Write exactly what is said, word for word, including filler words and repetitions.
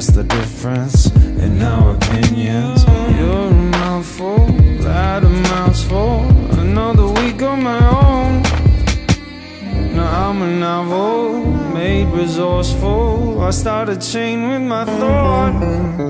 that's the difference in our opinions. You're a mouthful, that a mouthful, another week on my own. Now I'm a novel, made resourceful. I start a chain with my thought.